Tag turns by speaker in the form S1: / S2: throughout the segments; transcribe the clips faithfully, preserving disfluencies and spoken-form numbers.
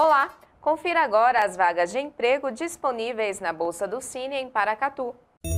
S1: Olá! Confira agora as vagas de emprego disponíveis na Bolsa do Cine em Paracatu.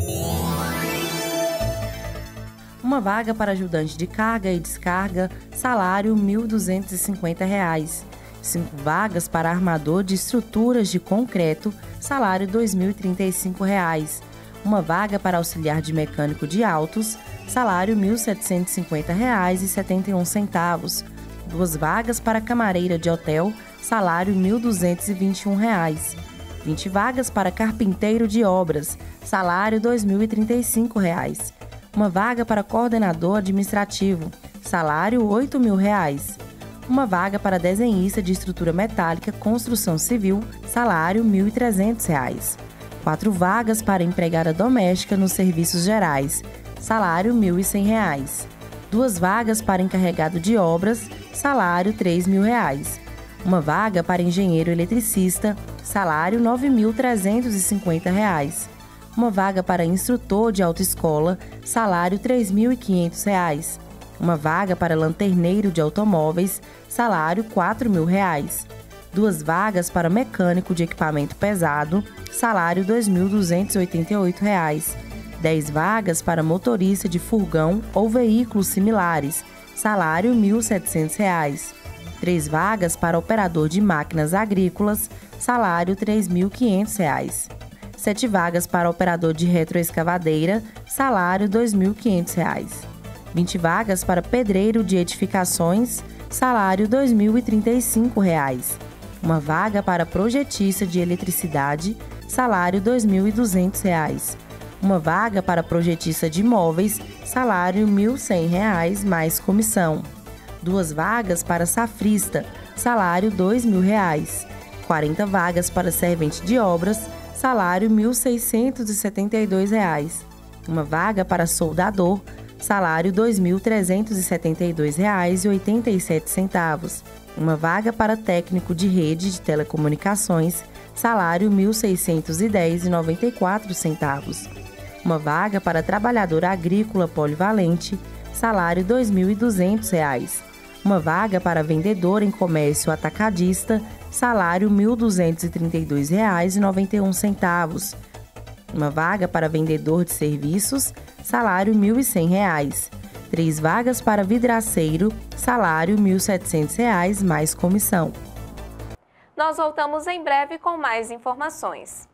S2: Uma vaga para ajudante de carga e descarga, salário mil duzentos e cinquenta reais. Cinco vagas para armador de estruturas de concreto, salário dois mil e trinta e cinco reais. Uma vaga para auxiliar de mecânico de autos, salário mil setecentos e cinquenta reais e setenta e um centavos. Duas vagas para camareira de hotel, salário mil duzentos e vinte e um reais. vinte vagas para carpinteiro de obras, salário dois mil e trinta e cinco reais. Uma vaga para coordenador administrativo, salário oito mil reais. Uma vaga para desenhista de estrutura metálica, construção civil, salário mil e trezentos reais. Quatro vagas para empregada doméstica nos serviços gerais, salário mil e cem reais. Duas vagas para encarregado de obras, salário três mil reais. Uma vaga para engenheiro eletricista, salário nove mil trezentos e cinquenta reais. Uma vaga para instrutor de autoescola, salário três mil e quinhentos reais. Uma vaga para lanterneiro de automóveis, salário quatro mil reais. Duas vagas para mecânico de equipamento pesado, salário dois mil duzentos e oitenta e oito reais. Dez vagas para motorista de furgão ou veículos similares, salário mil e setecentos reais. Três vagas para operador de máquinas agrícolas, salário três mil e quinhentos reais. Sete vagas para operador de retroescavadeira, salário dois mil e quinhentos reais. Vinte vagas para pedreiro de edificações, salário dois mil e trinta e cinco reais. Uma vaga para projetista de eletricidade, salário dois mil e duzentos reais. Uma vaga para projetista de imóveis, salário mil e cem reais mais comissão. Duas vagas para safrista, salário dois mil reais. Quarenta vagas para servente de obras, salário mil seiscentos e setenta e dois reais. Uma vaga para soldador, salário dois mil trezentos e setenta e dois reais e oitenta e sete centavos. Uma vaga para técnico de rede de telecomunicações, salário mil seiscentos e dez reais e noventa e quatro centavos. Uma vaga para trabalhador agrícola polivalente, salário dois mil e duzentos reais. Uma vaga para vendedor em comércio atacadista, salário mil duzentos e trinta e dois reais e noventa e um centavos. Uma vaga para vendedor de serviços, salário mil e cem reais. Três vagas para vidraceiro, salário mil e setecentos reais mais comissão.
S1: Nós voltamos em breve com mais informações.